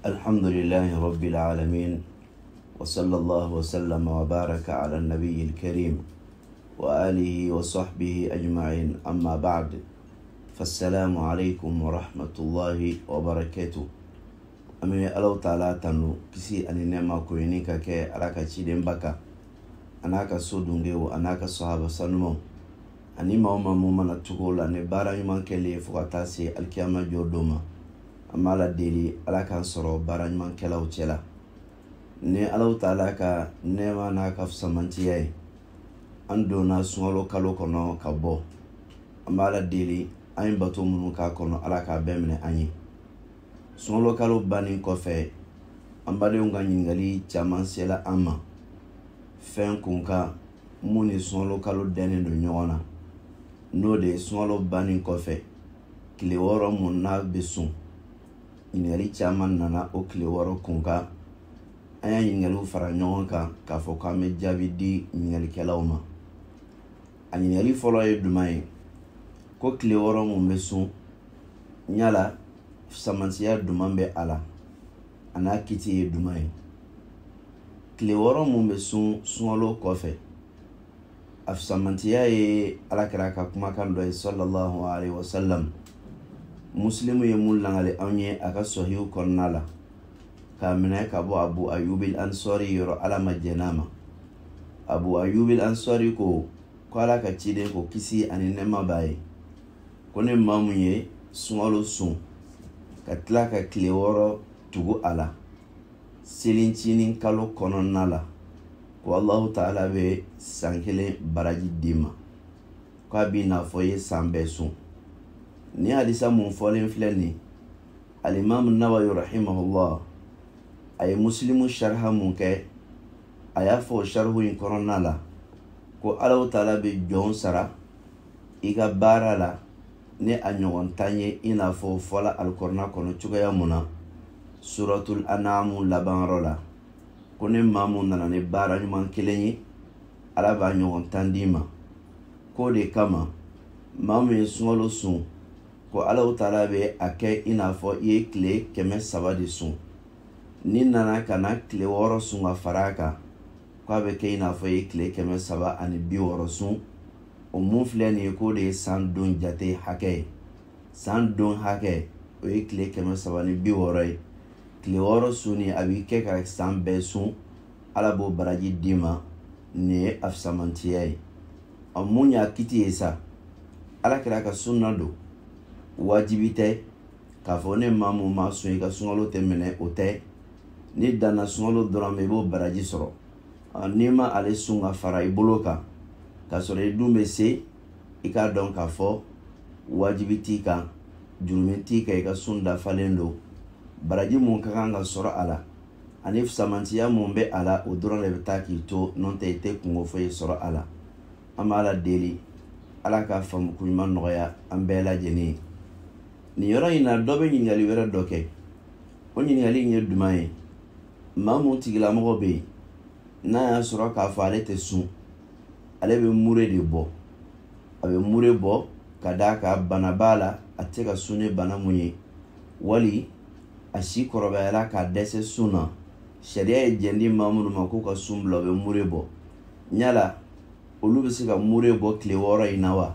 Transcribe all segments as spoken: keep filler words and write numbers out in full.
الحمد لله رب العالمين وصلى الله وسلم وبارك على النبي الكريم وآله وصحبه أجمعين أما بعد فالسلام عليكم ورحمة الله وبركاته أمي الله تعالى تنو كسي أني نما كوينيكا كي أراكا تشيدين بكا أناكا سودونغي وأناكا صحابة سنمو أني موما موما نتقول أني بارا يمان كلي فقطاسي الكيامة جودوما amala deli ala kan soro baranyman kelaw cela ne alaw taala ka nema na ka samantiye ando na sungolo kalo kono ka bo amala deli ayin bato munu ka kono ala ka bemne anyi sungolo kalo bani ko fe ambale unga nyingali chaman sela ama fen kunka muni sungolo kalo dene do nyona no de sungolo bani ko fe kile woro mun na besun ingali chaman nana o kile woro kunka aya ingalu fara ɲɔgɔn kan k'a fɔ k'an bɛ jaabi di ɲiningalikɛlaw ma a ɲininkali fɔlɔ ye duman ye ko kile wɔɔrɔ mun bɛ sun ɲala samantiya duman bɛ a la a n'a kiti ye duman ye kile wɔɔrɔ mun bɛ sun sunkalo kɔfɛ a samantiya ye alakira ka kumakan dɔ ye sallallahu alaihi wasallam muslimu ye mun langale anw ye a ka sɔhiw kɔnɔna la k'a minɛ ka bɔ abu ayubil ansori yɔrɔ ala ma jɛn'a ma abu ayubil ansori ko ko ala ka ciden ko kisi ani nɛma b'a ye ko ne maa mun ye sunkalo sun ka tila ka tile wɔɔrɔ tugu a la selincinin kalo kɔnɔna la ko allahu ta'ala bɛ san kelen baraji d'i ma ko a b'i n'a fɔ ye san bɛɛ sun ni hadisa mun fɔlen filɛ nin alimamu nawawi rahimahullah a ye muslimu sharha mun kɛ a y'a fɔ sharhu in kɔnɔna la ko alaw taala bɛ jɔn sara i ka baara la ni a ɲɔgɔn tan ye i n'a fɔ fɔla alikɔrɔna kɔnɔ cogoya mun na suratul an'amu labanyɔrɔ la ko ni maa mun nana ni baara ɲuman kelen ye ala b'a ɲɔgɔn tan d'i ma k'o de kama maa mun ye sunkalo sun ko alaw taala bɛ a kɛ i n'a fɔ i ye tile kɛmɛ saba de sun ni nana ka na tile wɔɔrɔ sun ka fara a kan ko a bɛ kɛ i n'a fɔ i ye tile kɛmɛ saba ani bi wɔɔrɔ sun o mun filɛ nin ye k'o de ye san don jate hakɛ ye san don hakɛ o ye tile kɛmɛ saba ni bi wɔɔrɔ ye tile wɔɔrɔ sunni a b'i kɛ ka san bɛɛ sun ala b'o baraji d'i ma nin ye a fisamantiya ye a mun y'a kiti ye sa ala kɛra ka sunna don wajibi tɛ k'a fɔ ne maa mun ma sun i ka sunkalo tɛ minɛ o tɛ ni danna sunkalo dɔrɔn ma i b'o baraji sɔrɔ n'i ma ale sun ka fara i bolo kan k'a sɔrɔ i dun bɛ se i k'a dɔn k'a fɔ wajibi t'i kan jurumi t'i kan i ka sun dafalen don baraji mun ka kan ka sɔrɔ a la ani samantiya mun bɛ a la o dɔrɔn de bɛ taa k'i to n'o tɛ i tɛ kungo foyi sɔrɔ a la an b'a la deli ala ka faamu ko ɲuman nɔgɔya an bɛɛ lajɛlen ye nin yɔrɔ in na dɔ bɛ ɲininkali wɛrɛ dɔ kɛ o ɲininkali in ye duman ye maa mun tigilamɔgɔ bɛ yen n'a y'a sɔrɔ k'a fɔ ale tɛ sun ale bɛ mure de bɔ a bɛ mure bɔ ka d'a kan bana b'a la a tɛ ka sun ni bana mun ye wali a si kɔrɔbayala k'a dɛsɛ sun na sariya ye jɛn di maa minnu ma k'u ka sun bila u bɛ mure bɔ ɲala olu bɛ se ka mure bɔ tile wɔɔrɔ in na wa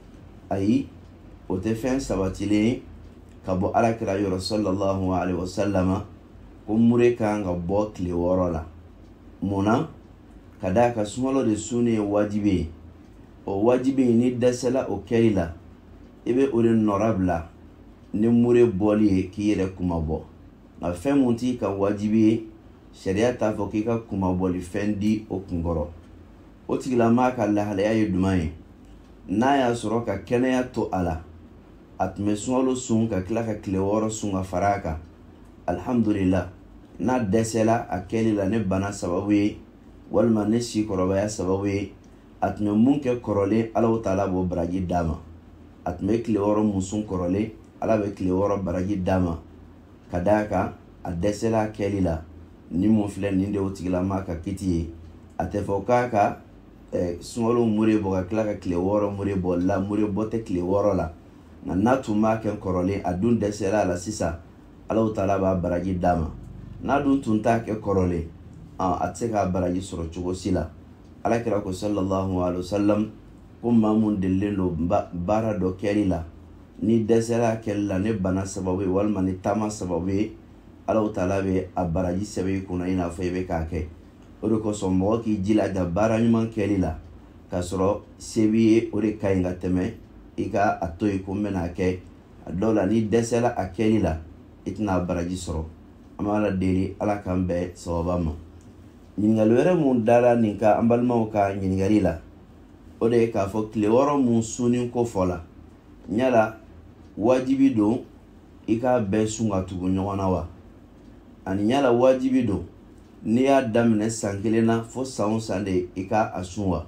ayi o tɛ fɛn sabatilen ye ka bɔ alakira yɔrɔ sallallahu alaihi wasallam ko mure kan ka bɔ tile wɔɔrɔ la munna ka d'a kan sunkalo de sunni ye wajibi ye o wajibi ni dɛsɛla o kɛli la i bɛ o de nɔra bila ni mure bɔli ye k'i yɛrɛ kuma bɔ nka fɛn mun t'i ka wajibi ye sariya t'a fɔ k'i ka kuma bɔli fɛn di o kunkɔrɔ o tigilamaa ka lahalaya ye duman ye n'a y'a sɔrɔ ka kɛnɛya to a la a tun bɛ sunkalo sun ka tila ka tile wɔɔrɔ sun ka fara a kan alhamdulillah n'a dɛsɛla a kɛli la ne bana sababu ye walima ne si kɔrɔbaya sababu ye a tun bɛ mun kɛ kɔrɔlen alaw taala b'o baraji d'a ma a tun bɛ tile wɔɔrɔ mun sun kɔrɔlen ala bɛ tile wɔɔrɔ baraji d'a ma ka d'a kan a dɛsɛla a kɛli la ni mun filɛ nin de o tigilamaa ka kiti ye a tɛ fɔ k'a ka sunkalo mure bɔ ka tila ka tile wɔɔrɔ mure bɔ la mure bɔ tɛ tile wɔɔrɔ la nka n'a tun b'a kɛ kɔrɔlen a dun dɛsɛra a la sisan alaw taala b'a baraji d'a ma n'a dun tun t'a kɛ kɔrɔlen a tɛ se k'a baraji sɔrɔ cogo si la. Alakira ko sallallahu alaihi wasallam ko maa mun delilen don baara dɔ kɛli la ni dɛsɛra kɛli la ni bana sababu ye walima ni taama sababu ye Alahu Taala bɛ a baraji sɛbɛn i kunna i n'a fɔ i bɛ k'a kɛ. O de kosɔn mɔgɔ k'i jilaja baara ɲuman kɛli la k'a sɔrɔ se b'i ye o de ka ɲi ka tɛmɛ i ka a to yen ko n bɛna kɛ. A dɔw la ni dɛsɛra a kɛli la i tɛna a baraji sɔrɔ. An b'a Ala deli Ala k'an bɛn sababa ma. Ɲininkali wɛrɛ mun dara nin ka an balimaw ka ɲininkali la o de ye k'a fɔ tile wɔɔrɔ mun sunni ko fɔ la yala wajibi don i k'a bɛɛ sun ka tugu ɲɔgɔn na wa ani yala wajibi don n'i y'a daminɛ san kelen na fo san o san de i ka a sun wa.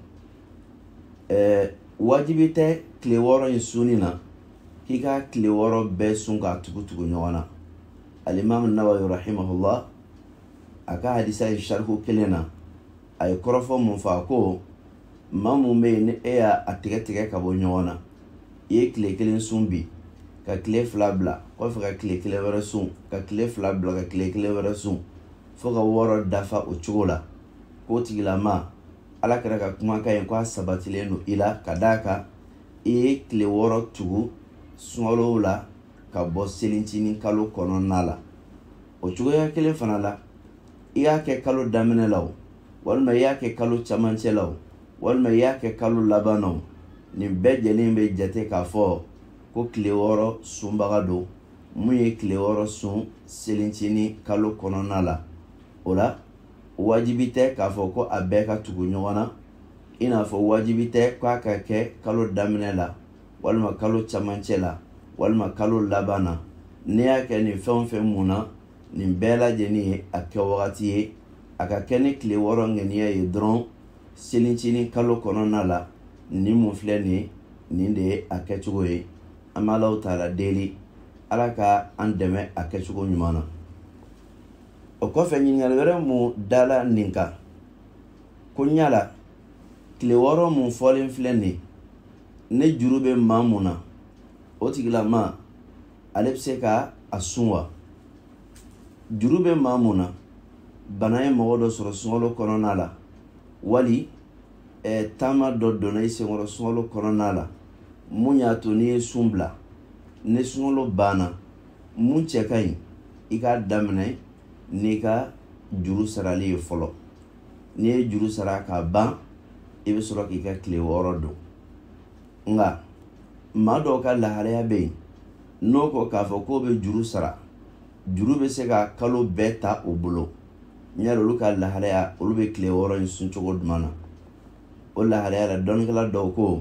ɛɛ wajibi tɛ tile wɔɔrɔ in sunni na k'i ka tile wɔɔrɔ bɛɛ sun ka tugu tugu ɲɔgɔn na. Al-Imam Nawawi rahimahullah a ka hadisa in sharhu kelen na a ye kɔrɔfɔ mun fɔ a ko maa mun bɛ yen ni e y'a tigɛ tigɛ ka bɔ ɲɔgɔn na i ye tile kelen sun bi ka tile fila bila kɔfɛ ka tile kelen wɛrɛ sun ka tile fila bila ka tile kelen wɛrɛ sun fo ka wɔɔrɔ dafa o cogo la k'o tigilama Ala kɛra ka kumakan in ko a sabatilen don i la ka d'a kan i ye tile wɔɔrɔ tugu sunkalow la ka bɔ selintinin kalo kɔnɔna la. O cogoya kelen fana la i y'a kɛ kalo daminɛ la o walima i y'a kɛ kalo camancɛ la o walima i y'a kɛ kalo laban na o nin bɛɛ jɛlen bɛ jate k'a fɔ ko tile wɔɔrɔ sunbaga don mun ye tile wɔɔrɔ sun selintinin kalo kɔnɔna la. O la wajibi tɛ k'a fɔ ko a bɛɛ ka tugu ɲɔgɔn na i n'a fɔ wajibi tɛ k'a ka kɛ kalo daminɛ la walima kalo camancɛ la walima kalo laban na. N'i y'a kɛ nin fɛn o fɛn mun na nin bɛɛ lajɛlen ye a kɛ wagati ye a ka kɛ ni tile wɔɔrɔ ŋaniya ye dɔrɔn selintinin kalo kɔnɔna la nin mun filɛ nin ye nin de ye a kɛcogo ye. An bɛ Alahu Taala deli Ala ka an dɛmɛ a kɛcogo ɲuman na. O kɔfɛ ɲininkali wɛrɛ mun dala nin kan ko yala tile wɔɔrɔ mun fɔlen filɛ nin ne juru bɛ maa mun na o tigilama ale bɛ se ka a sun wa. Juru bɛ maa mun na bana ye mɔgɔ dɔ sɔrɔ sunkalo kɔnɔna la wali ɛɛ taama dɔ donna i senkɔrɔ sunkalo kɔnɔna la mun y'a to n'i ye sun bila ni sunkalo banna mun cɛ ka ɲi i k'a daminɛ n'i ka juru sarali ye fɔlɔ. N'i ye juru sara k'a ban i bɛ sɔrɔ k'i ka tile wɔɔrɔ don. Nka maa dɔw ka lahalaya bɛ yen n'o ko k'a fɔ k'o bɛ juru sara juru bɛ se ka kalo bɛɛ ta o bolo. Ɲari olu ka lahalaya olu bɛ tile wɔɔrɔ in sun cogo jumɛn na. O lahalaya la dɔnnikɛla dɔw ko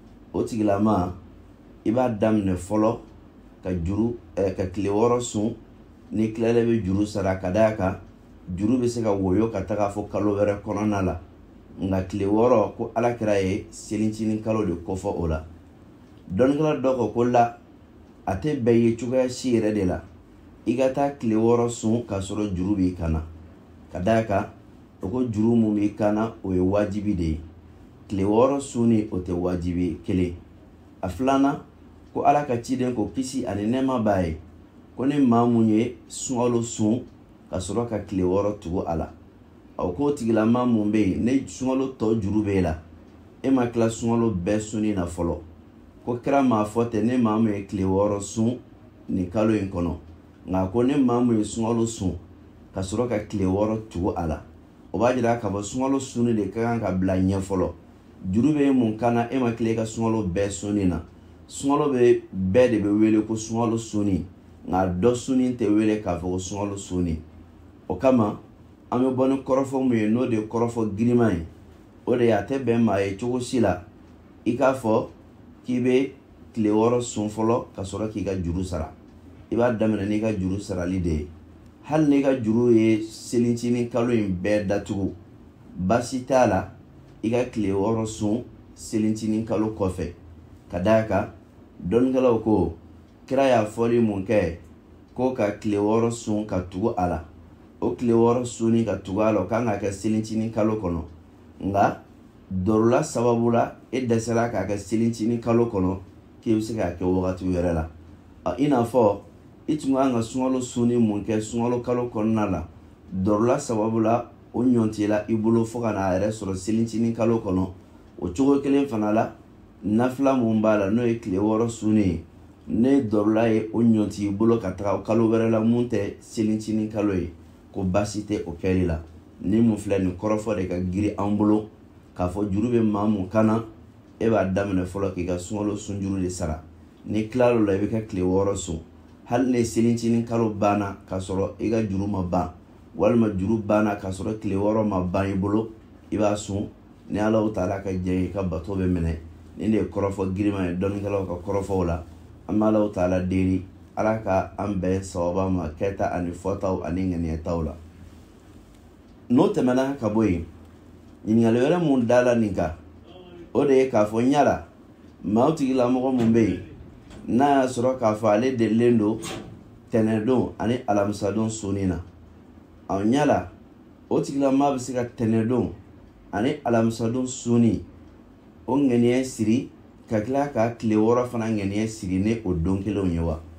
o tigilama i b'a daminɛ fɔlɔ ka juru ɛɛ ka tile wɔɔrɔ sun ni tilala bɛ juru sara ka d'a kan juru bɛ se ka woyo ka taga fɔ kalo wɛrɛ kɔnɔna la. Nka tile wɔɔrɔ ko Ala kɛra ye selintinin kalo de kofɔ o la. Dɔnnikɛla dɔw ko ko la a tɛ bɛɛ ye cogoya si yɛrɛ de la i ka taa tile wɔɔrɔ sun k'a sɔrɔ juru b'i kan na ka d'a kan o ko juru mun b'i kan na o ye wajibi de ye. Tile wɔɔrɔ sunni o tɛ wajibi kelen. A filanan ko Ala ka ciden ko kisi ani nɛɛma b'a ye ko ni maa mun ye sunkalo sun ka sɔrɔ ka tile wɔɔrɔ tugu a la o k'o tigilama mun bɛ yen ne sunkalo tɔ juru b'e la e ma tila sunkalo bɛɛ sunni na fɔlɔ ko kira m'a fɔ ten ne maa mun ye tile wɔɔrɔ sun nin kalo in kɔnɔ nka ko ne maa mun ye sunkalo sun ka sɔrɔ ka tile wɔɔrɔ tugu a la o b'a jira k'a fɔ sunkalo sunni de ka kan ka bila ɲɛ fɔlɔ. Juru bɛ mun kan na e ma tila i ka sunkalo bɛɛ sunni na. Sunkalo bɛ bɛɛ de bɛ wele ko sunkalo sunni nka dɔ sunni tɛ wele k'a fɔ ko sunkalo sunni. O kama an bɛ bɔ ni kɔrɔfɔ mun ye n'o de ye kɔrɔfɔ giriman ye o de ye a tɛ bɛn maa ye cogo si la i k'a fɔ k'i bɛ tile wɔɔrɔ sun fɔlɔ ka sɔrɔ k'i ka juru sara. I b'a daminɛ n'i ka juru sarali de ye. Hali n'i ka juru ye selintinin kalo in bɛɛ datugu baasi t'a la i ka tile wɔɔrɔ sun selintinin kalo kɔfɛ ka d'a kan dɔnnikɛlaw ko kira y'a fɔli mun kɛ ko ka tile wɔɔrɔ sun ka tugu a la o tile wɔɔrɔ sunni ka tugu a la o kan ka kɛ selintinin kalo kɔnɔ nka dɔrɔla sababu la e dɛsɛra k'a kɛ selintinin kalo kɔnɔ k'i bɛ se k'a kɛ wagati wɛrɛ la. I n'a fɔ i tun kan ka sunkalo sunni mun kɛ sunkalo kalo kɔnɔna la dorla sababula o ɲɔntila i bolo fo ka na a yɛrɛ sɔrɔ selincinin kalo kɔnɔ o cogo kelen fana la nafila mun b'a la n'o ye tile wɔɔrɔ sunni ye ne dorla ye o ɲɔnti i bolo ka taga kalo wɛrɛ la mun tɛ selincinin kalo ye ko baasi tɛ o kɛli la ni mun filɛ nin kɔrɔfɔ de ka giri an bolo k'a fɔ juru bɛ maa mun kana e b'a daminɛ fɔlɔ k'i ka sunkalo sunjuru de sara ni tilal'o la i bɛ ka tile wɔɔrɔ sun hali ni selincinin kalo banna k'a sɔrɔ i ka juru ma ban walima juru banna k'a sɔrɔ tile wɔɔrɔ ma ban i bolo i b'a sun ni Alahu Taala ka jɛn i ka bato bɛ minɛ ni de ye kɔrɔfɔ girima ye dɔnnikɛlaw ka kɔrɔfɔw la an bɛ Alahu Taala deli Ala ka an bɛn sababa ma kɛta ani fɔtaw ani ŋaniyataw la n'o tɛmɛna ka bɔ yen ɲininkali wɛrɛ mun dala nin kan o de ye k'a fɔ n yala maa tigilamɔgɔ mun bɛ yen n'a y'a sɔrɔ k'a fɔ ale delilen don tɛnɛdon ani alamisadon sunni na a ɲala o tigilamaa bɛ se ka tɛnɛdon ani alamisadon sunni o ŋaniya siri ka tila ka tile wɔɔrɔ fana ŋaniya siri ni o don kelenw ye wa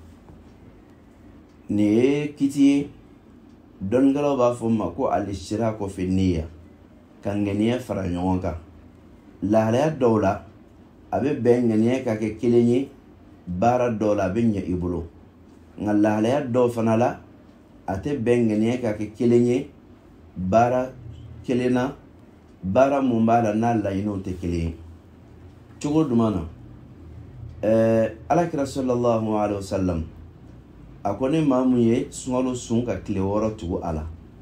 nin ye kiti ye dɔnnikɛlaw b'a fɔ ma ko al-ishtirāku fi niyya ka ŋaniya fara ɲɔgɔn kan lahalaya dɔw la a bɛ bɛn ŋaniya ka kɛ kelen ye baara dɔw la a bɛ ɲɛ i bolo nka lahalaya dɔw fana la a tɛ bɛn ŋaniya ka kɛ kelen ye baara kelen na baara mun b'a la n'a laɲiniw tɛ kelen ye cogo duman na ɛɛ Alakira sallallahu alaihi wasallam a ko ni maa mun ye sunkalo sun ka tile wɔɔrɔ tugu a la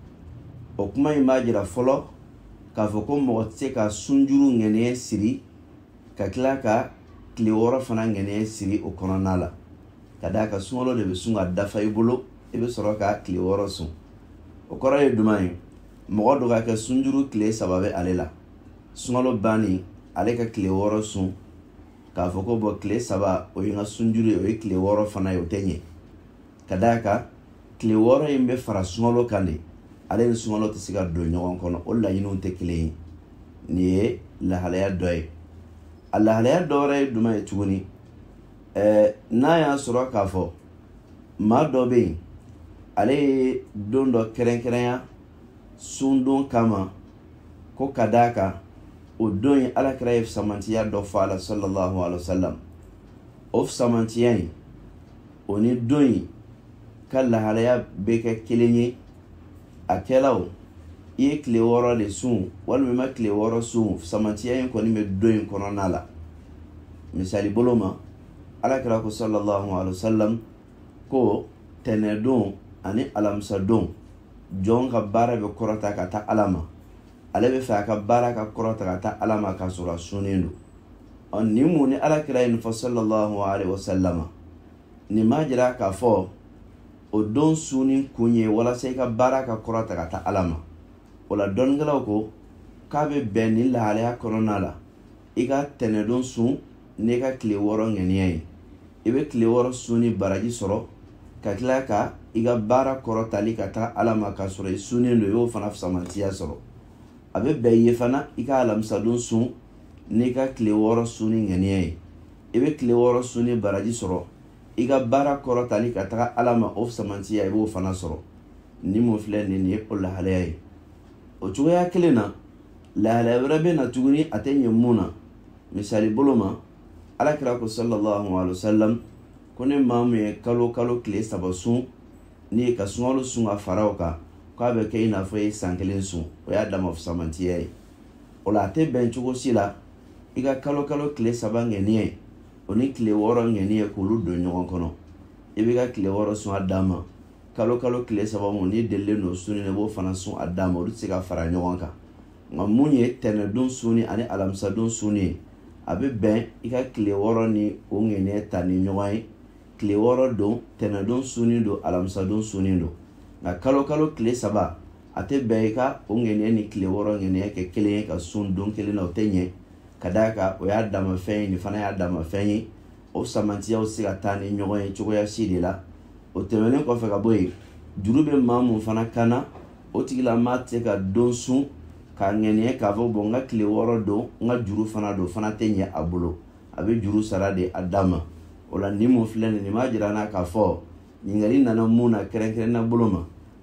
o kuma in b'a jira fɔlɔ k'a fɔ ko mɔgɔ tɛ se ka sunjuru ŋaniya siri ka tila ka tile wɔɔrɔ fana ŋaniya siri o kɔnɔna la ka d'a kan sunkalo de bɛ sun ka dafa i bolo i bɛ sɔrɔ ka tile wɔɔrɔ sun o kɔrɔ ye duman ye mɔgɔ dɔ ka kɛ sunjuru tile saba bɛ ale la sunkalo banni ale ka tile wɔɔrɔ sun k'a fɔ ko bɔ tile saba o ye n ka sunjuru ye o ye tile wɔɔrɔ fana ye o tɛ ɲɛ ka d'a kan tile wɔɔrɔ in bɛ fara sunkalo kan de ale ni sunkalo tɛ se ka don ɲɔgɔn kɔnɔ o laɲiniw tɛ kelen ye nin ye lahalaya dɔ ye a lahalaya dɔ wɛrɛ ye duman ye tuguni ɛɛ n'a y'a sɔrɔ k'a fɔ maa dɔ bɛ yen ale ye don dɔ kɛrɛnkɛrɛnya sundon kama ko ka d'a kan o don ye Alakira ye samantiya dɔ fɔ a la sallallahu alaihi wasallam o samantiya in o ni don in ka lahalaya bɛ kɛ kelen ye a kɛla o i ye tile wɔɔrɔ de sun walima i ma tile wɔɔrɔ sun samantiya in kɔni bɛ don in kɔnɔna la misali bolo ma Alakira ko sallallahu alaihi wasallam ko tɛnɛdon ani alamisadon jɔn ka baara bɛ kɔrɔta ka taa Ala ma ale bɛ fɛ a ka baara ka kɔrɔta ka taa Ala ma ka sɔrɔ a sunnen don ɔ nin mun ni Alakira ye nin fɔ sallallahu alaihi wasallam nin ma jira k'a fɔ o don sunni kun ye walasa i ka baara ka kɔrɔta ka taa Ala ma o la dɔnnikɛlaw ko k'a bɛ bɛn nin lahalaya kɔnɔna la i ka tɛnɛdon sun n'i ka tile wɔɔrɔ ŋaniya ye i bɛ tile wɔɔrɔ sunni baraji sɔrɔ ka tila ka i ka baara kɔrɔtali ka taa Ala ma ka sɔrɔ i sunnen don i y'o fana samantiya sɔrɔ a bɛ bɛn i ye fana i ka alamisadon sun n'i ka tile wɔɔrɔ sunni ŋaniya ye i bɛ tile wɔɔrɔ sunni baraji sɔrɔ i ka baara kɔrɔtali ka taga Ala ma o samantiya i b'o fana sɔrɔ ni mun filɛ nin ye o lahalaya ye o cogoya kelen na lahalaya wɛrɛ bɛ na tuguni a tɛ ɲɛ mun na misali bolo ma Alakira ko sallallahu alaihi wasallam ko ne maa min ye kalo kalo tile saba sun n'i ye ka sunkalo sun ka fara o kan k'a bɛ kɛ i n'a fɔ i ye san kelen sun o y'a dama samantiya ye o la a tɛ bɛn cogo si la i ka kalo kalo tile saba ŋaniya o ni tile wɔɔrɔ ŋaniya k'olu don ɲɔgɔn kɔnɔ i bɛ ka tile wɔɔrɔ sun a d'a ma kalo kalo tile saba mun n'i delilen don sunni na i b'o fana sun a d'a ma olu tɛ se ka fara ɲɔgɔn kan nka mun ye tɛnɛdon sunni ani alamisadon sunni ye a bɛ bɛn i ka tile wɔɔrɔ ni o ŋaniya ta ni ɲɔgɔn ye tile wɔɔrɔ don tɛnɛdon sunni don alamisadon sunni don nka kalo kalo tile saba a tɛ bɛn i ka o ŋaniya ni tile wɔɔrɔ ŋaniya kɛ kelen ye ka sun don kelen na o tɛ ɲɛ ka d'a kan o y'a dama fɛn ye nin fana y'a dama fɛn ye o samantiyaw tɛ se ka taa ni ɲɔgɔn ye cogoya si de la o tɛmɛnen kɔfɛ ka bɔ yen juru bɛ maa mun fana kan na o tigilamaa tɛ se ka don sun k'a ŋaniya k'a fɔ bɔn n ka tile wɔɔrɔ don n ka juru fana don fana tɛ ɲɛ a bolo a bɛ juru sara de a d'a ma o la nin mun filɛ nin nin b'a jira n na k'a fɔ ɲininkali nana mun na kɛrɛnkɛrɛnnen bolo ma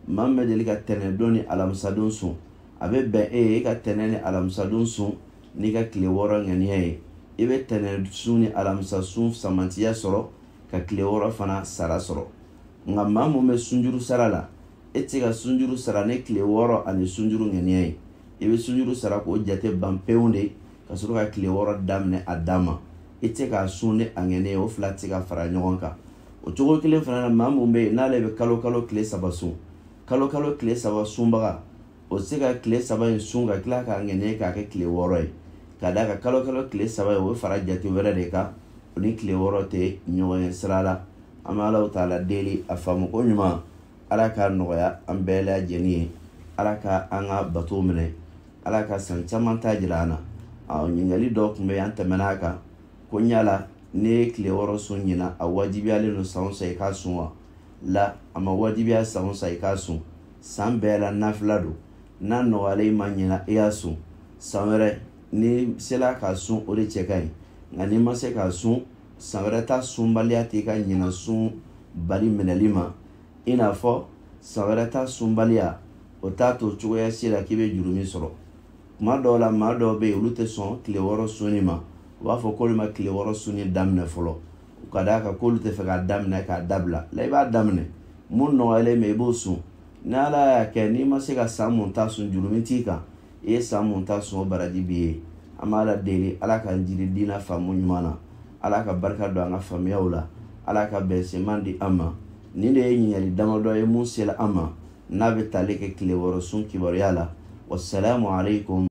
mamme deli ka tɛnɛ doni alamsadon sun a bɛ bɛn e ye ka tɛnɛ ni alamsadon sun n'i ka tile wɔɔrɔ ŋaniya ye i bɛ tɛnɛ sun ni alamisa sun samantiya sɔrɔ ka tile wɔɔrɔ fana sara sɔrɔ nka maa mun bɛ sunjuru sara la e tɛ ka sunjuru sara ni tile wɔɔrɔ ani sunjuru ŋaniya ye i bɛ sunjuru sara k'o jate ban pewu de ka sɔrɔ ka tile wɔɔrɔ daminɛ a dan ma i tɛ k'a sun ni a ŋaniya ye o fila tɛ ka fara ɲɔgɔn kan o cogo kelen fana na maa mun bɛ yen n'ale bɛ kalo kalo tile saba sun kalo kalo tile saba sunbaga o tɛ se ka tile saba in sun ka tila k'a ŋaniya k'a kɛ tile wɔɔrɔ ye ka d'a kan kalo kalo tile saba ye o bɛ fara jate wɛrɛ de kan o ni tile wɔɔrɔ tɛ ɲɔgɔn ye sira la an bɛ Alahu Taala deli a faamuko ɲuman Ala k'a nɔgɔya an bɛɛ lajɛlen ye Ala ka an ka bato minɛ Ala ka san caman ta jira an na a ɲininkali dɔ tun bɛ an tɛmɛna a kan ko ɲala ne ye tile wɔɔrɔ sun ɲina a wajibiyalen don san o san i k'a sun wa la a ma wajibiya san o san i k'a sun san bɛɛ la nafila don n'a nɔgɔyala i ma ɲina i y'a sun san wɛrɛ ni sela k'a sun o de cɛ ka ɲi nka n'i ma se k'a sun san wɛrɛ ta sunbaliya t'i ka ɲina sun bali minɛli ma i n'a fɔ san wɛrɛ ta sunbaliya o t'a to cogoya si la k'i bɛ jurumi sɔrɔ kuma dɔw la maa dɔw bɛ yen olu tɛ sɔn tile wɔɔrɔ sunni ma u b'a fɔ k'olu ma tile wɔɔrɔ sunni daminɛ fɔlɔ ka d'a kan k'olu tɛ fɛ k'a daminɛ k'a dabila la i b'a daminɛ mun nɔgɔyalen mɛ i b'o sun ni Ala y'a kɛ n'i ma se ka san mun ta sun jurumi t'i kan i ye san mun ta sun o baraji b'i ye an b'a Ala deli Ala ka jiri diina faamu ɲuman na Ala ka barika don an ka faamuyaw la Ala ka bɛn seman di an ma ni de ye ɲininkali damadɔ ye mun sera an ma n'a bɛ tali kɛ tile wɔɔrɔ sun kibaruya la wasalaamu aleykum